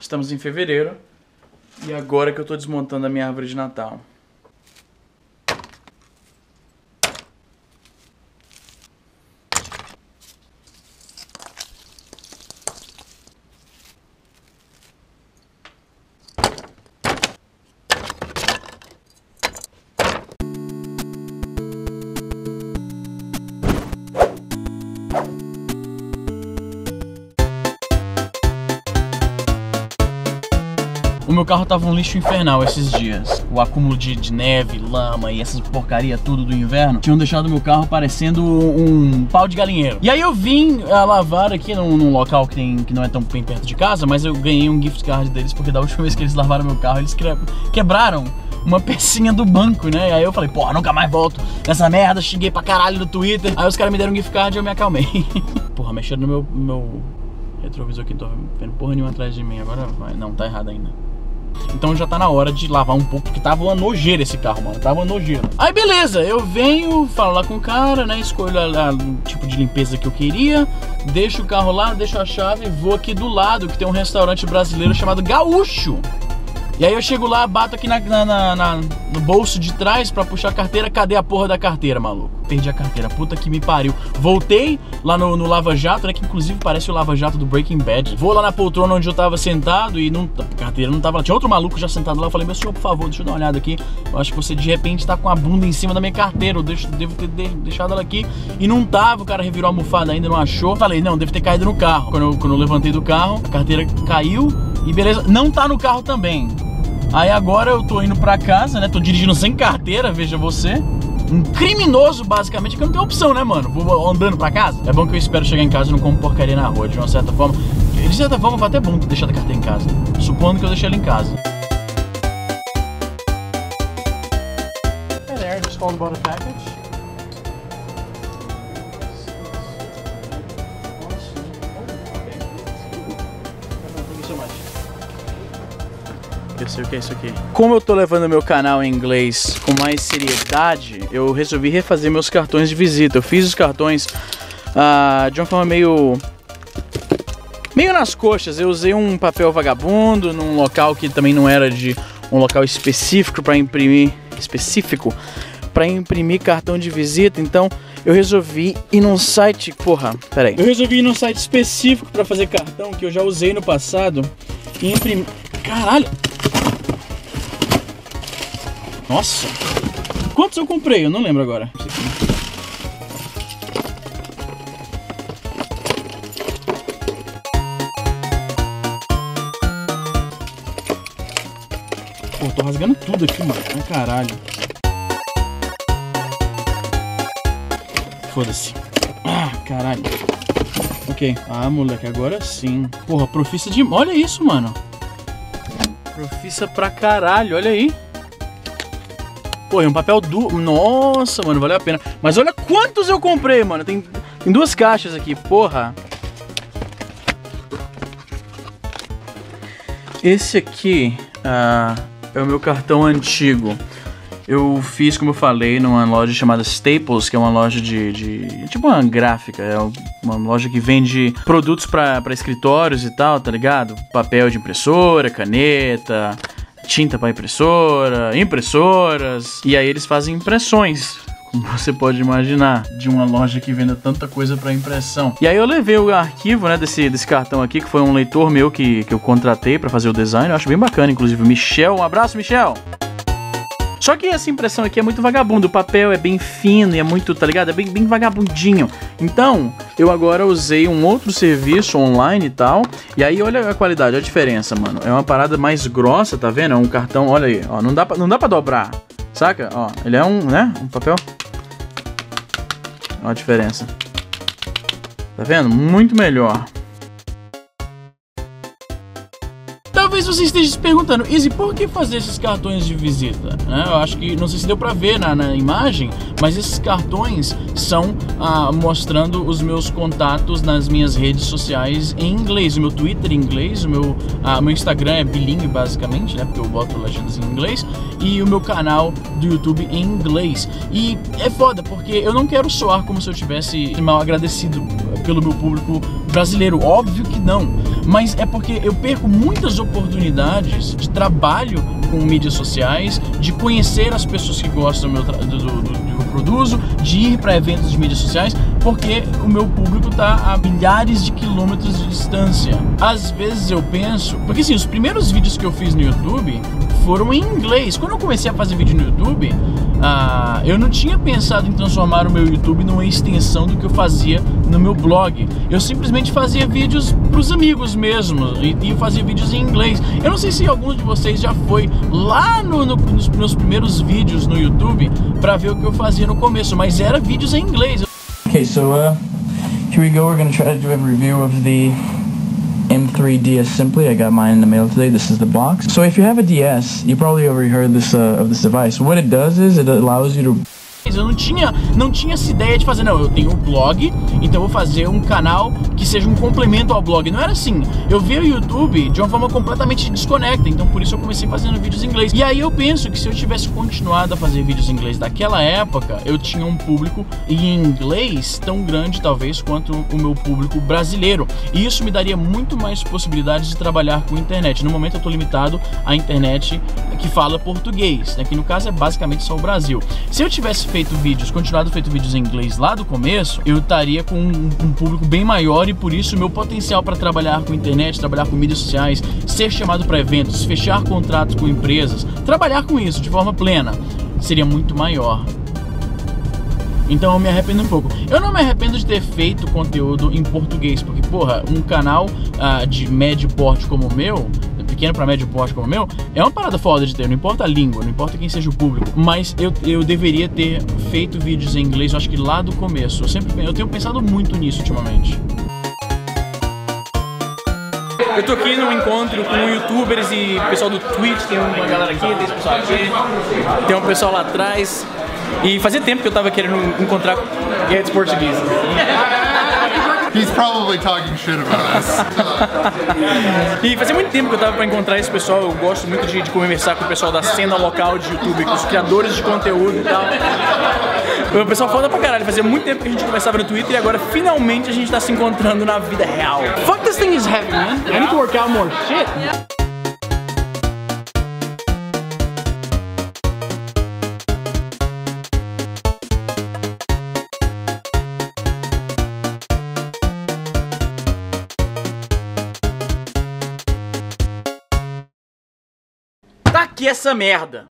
Estamos em fevereiro e agora que eu tô desmontando a minha árvore de Natal. O meu carro tava um lixo infernal esses dias. O acúmulo de neve, lama e essas porcaria tudo do inverno tinham deixado o meu carro parecendo um pau de galinheiro. E aí eu vim a lavar aqui num local que não é tão bem perto de casa, mas eu ganhei um gift card deles porque da última vez que eles lavaram meu carro, eles quebraram uma pecinha do banco, né? E aí eu falei, porra, nunca mais volto nessa merda, xinguei pra caralho no Twitter. Aí os caras me deram um gift card e eu me acalmei. Porra, mexendo no meu retrovisor aqui, não tô vendo porra nenhuma atrás de mim. Agora vai, não, tá errado ainda. Então já tá na hora de lavar um pouco, porque tava uma nojeira esse carro, mano, tava uma nojeira. Aí beleza, eu venho, falo lá com o cara, né, escolho o tipo de limpeza que eu queria, deixo o carro lá, deixo a chave, vou aqui do lado, que tem um restaurante brasileiro chamado Gaúcho. E aí eu chego lá, bato aqui no bolso de trás pra puxar a carteira. Cadê a porra da carteira, maluco? Perdi a carteira, puta que me pariu. Voltei lá no Lava Jato, né, que inclusive parece o Lava Jato do Breaking Bad. Vou lá na poltrona onde eu tava sentado e a carteira não tava lá. Tinha outro maluco já sentado lá. Eu falei, meu senhor, por favor, deixa eu dar uma olhada aqui. Eu acho que você de repente tá com a bunda em cima da minha carteira. Eu devo ter deixado ela aqui. E não tava, o cara revirou a almofada ainda, não achou. Falei, não, deve ter caído no carro. Quando eu levantei do carro, a carteira caiu e beleza, não tá no carro também. Aí agora eu tô indo pra casa, né? Tô dirigindo sem carteira, veja você. Um criminoso, basicamente, que eu não tenho opção, né, mano? Vou andando pra casa. É bom que eu espero chegar em casa e não como porcaria na rua, de uma certa forma. De certa forma, foi até bom ter deixado a carteira em casa. Supondo que eu deixei ela em casa. Hey there, just called about a package. Eu sei o que é isso aqui. Como eu tô levando meu canal em inglês com mais seriedade, eu resolvi refazer meus cartões de visita. Eu fiz os cartões de uma forma meio nas coxas. Eu usei um papel vagabundo num local que também não era de um local específico para imprimir cartão de visita. Então eu resolvi ir num site, Eu resolvi ir num site específico para fazer cartão que eu já usei no passado e imprimir. Caralho! Nossa! Quantos eu comprei? Eu não lembro agora. Pô, tô rasgando tudo aqui, mano. Ai, caralho. Foda-se. Ah, caralho. Ok. Ah, moleque, agora sim. Porra, profissa de... Olha isso, mano. Profissa pra caralho, olha aí. Pô, é um papel duro. Nossa, mano, valeu a pena. Mas olha quantos eu comprei, mano. Tem duas caixas aqui, porra. Esse aqui é o meu cartão antigo. Eu fiz, como eu falei, numa loja chamada Staples, que é uma loja tipo uma gráfica, é uma loja que vende produtos pra escritórios e tal, tá ligado? Papel de impressora, caneta, tinta pra impressora, impressoras, e aí eles fazem impressões, como você pode imaginar, de uma loja que vende tanta coisa pra impressão. E aí eu levei o arquivo, né, desse cartão aqui, que foi um leitor meu que eu contratei pra fazer o design. Eu acho bem bacana, inclusive, o Michel. Um abraço, Michel! Só que essa impressão aqui é muito vagabundo, o papel é bem fino e é muito, tá ligado? É bem vagabundinho. Então, eu agora usei um outro serviço online e tal, e aí olha a qualidade, a diferença, mano. É uma parada mais grossa, tá vendo? É um cartão, olha aí, ó, não dá pra dobrar, saca? Ó, ele é um papel. Olha a diferença. Tá vendo? Muito melhor. Talvez você esteja se perguntando, Izzy, por que fazer esses cartões de visita? Eu acho que, não sei se deu pra ver na imagem, mas esses cartões são mostrando os meus contatos nas minhas redes sociais em inglês. O meu Twitter em inglês, o meu Instagram é bilingue basicamente, né, porque eu boto legendas em inglês, e o meu canal do YouTube em inglês. E é foda, porque eu não quero soar como se eu tivesse mal agradecido pelo meu público brasileiro, óbvio que não. Mas é porque eu perco muitas oportunidades de trabalho com mídias sociais, de conhecer as pessoas que gostam do que eu produzo, de ir para eventos de mídias sociais, porque o meu público tá a milhares de quilômetros de distância. Às vezes eu penso, porque assim, os primeiros vídeos que eu fiz no YouTube foram em inglês. Quando eu comecei a fazer vídeo no YouTube, eu não tinha pensado em transformar o meu YouTube numa extensão do que eu fazia no meu blog. Eu simplesmente fazia vídeos pros amigos mesmo, e fazia vídeos em inglês. Eu não sei se alguns de vocês já foi lá nos meus primeiros vídeos no YouTube pra ver o que eu fazia no começo, mas era vídeos em inglês. Okay, so here we go. We're gonna try to do a review of the M3 DS Simply. I got mine in the mail today. This is the box. So if you have a DS, you probably already heard this of this device. What it does is it allows you to... Eu não tinha essa ideia de fazer, não, eu tenho um blog, então eu vou fazer um canal que seja um complemento ao blog. Não era assim, eu vi o YouTube de uma forma completamente desconecta, então por isso eu comecei fazendo vídeos em inglês. E aí eu penso que se eu tivesse continuado a fazer vídeos em inglês daquela época, eu tinha um público em inglês tão grande talvez quanto o meu público brasileiro. E isso me daria muito mais possibilidades de trabalhar com internet. No momento eu estou limitado à internet que fala português, né, que no caso é basicamente só o Brasil. Se eu tivesse continuado feito vídeos em inglês lá do começo, eu estaria com um público bem maior e por isso o meu potencial para trabalhar com internet, trabalhar com mídias sociais, ser chamado para eventos, fechar contratos com empresas, trabalhar com isso de forma plena, seria muito maior. Então eu me arrependo um pouco. Eu não me arrependo de ter feito conteúdo em português, porque, porra, um canal de médio porte como o meu, pequeno para médio porte como o meu, é uma parada foda de ter, não importa a língua, não importa quem seja o público, mas eu deveria ter feito vídeos em inglês, eu acho que lá do começo. Eu tenho pensado muito nisso ultimamente. Eu tô aqui num encontro com youtubers e pessoal do Twitch, tem uma galera aqui, tem esse pessoal aqui, tem um pessoal lá atrás. E fazia tempo que eu tava querendo encontrar guedes portugueses. He's probably talking shit about us. E fazia muito tempo que eu tava pra encontrar esse pessoal. Eu gosto muito de conversar com o pessoal da cena local de YouTube, com os criadores de conteúdo e tal. O pessoal foda pra caralho. Fazia muito tempo que a gente conversava no Twitter e agora finalmente a gente tá se encontrando na vida real. Fuck, this thing is heavy, man. I need to work out more shit. Tá aqui essa merda.